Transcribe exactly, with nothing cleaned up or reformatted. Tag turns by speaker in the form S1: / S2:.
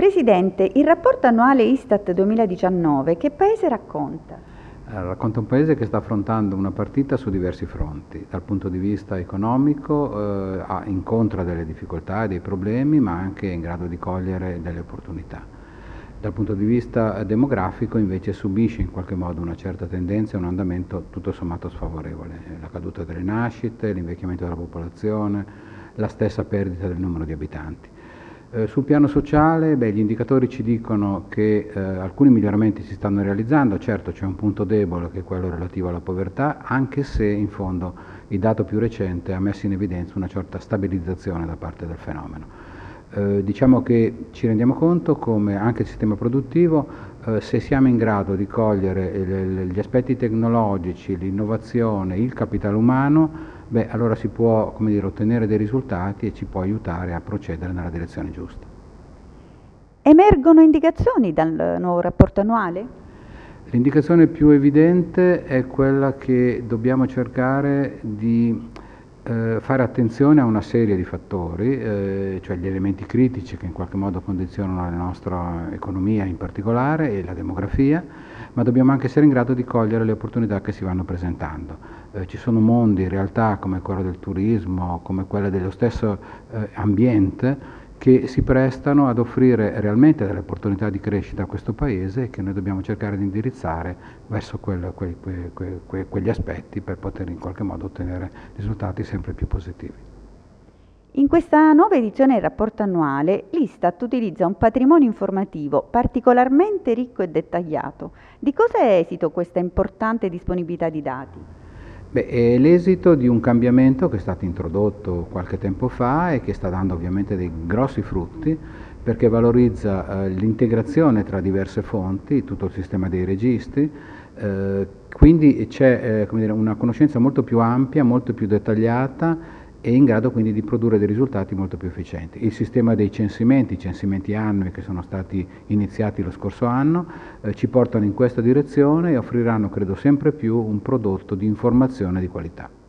S1: Presidente, il rapporto annuale Istat duemiladiciannove che paese racconta?
S2: Eh, racconta un paese che sta affrontando una partita su diversi fronti. Dal punto di vista economico eh, incontra delle difficoltà e dei problemi, ma anche è in grado di cogliere delle opportunità. Dal punto di vista demografico invece subisce in qualche modo una certa tendenza e un andamento tutto sommato sfavorevole. La caduta delle nascite, l'invecchiamento della popolazione, la stessa perdita del numero di abitanti. Eh, sul piano sociale, beh, gli indicatori ci dicono che eh, alcuni miglioramenti si stanno realizzando, certo c'è un punto debole che è quello relativo alla povertà, anche se in fondo il dato più recente ha messo in evidenza una certa stabilizzazione da parte del fenomeno. Eh, diciamo che ci rendiamo conto come anche il sistema produttivo, eh, se siamo in grado di cogliere gli aspetti tecnologici, l'innovazione, il capitale umano, beh, allora si può, come dire, ottenere dei risultati e ci può aiutare a procedere nella direzione giusta.
S1: Emergono indicazioni dal nuovo rapporto annuale?
S2: L'indicazione più evidente è quella che dobbiamo cercare di eh, fare attenzione a una serie di fattori, eh, cioè gli elementi critici che in qualche modo condizionano la nostra economia in particolare e la demografia, ma dobbiamo anche essere in grado di cogliere le opportunità che si vanno presentando. Eh, ci sono mondi, realtà come quello del turismo, come quella dello stesso eh, ambiente, che si prestano ad offrire realmente delle opportunità di crescita a questo Paese e che noi dobbiamo cercare di indirizzare verso quel, que, que, que, que, quegli aspetti per poter in qualche modo ottenere risultati sempre più positivi.
S1: In questa nuova edizione del rapporto annuale, l'Istat utilizza un patrimonio informativo particolarmente ricco e dettagliato. Di cosa è esito questa importante disponibilità di dati?
S2: Beh, è l'esito di un cambiamento che è stato introdotto qualche tempo fa e che sta dando ovviamente dei grossi frutti perché valorizza eh, l'integrazione tra diverse fonti, tutto il sistema dei registri, eh, quindi c'è eh, come dire, una conoscenza molto più ampia, molto più dettagliata e in grado quindi di produrre dei risultati molto più efficienti. Il sistema dei censimenti, i censimenti annui che sono stati iniziati lo scorso anno, eh, ci portano in questa direzione e offriranno, credo, sempre più un prodotto di informazione di qualità.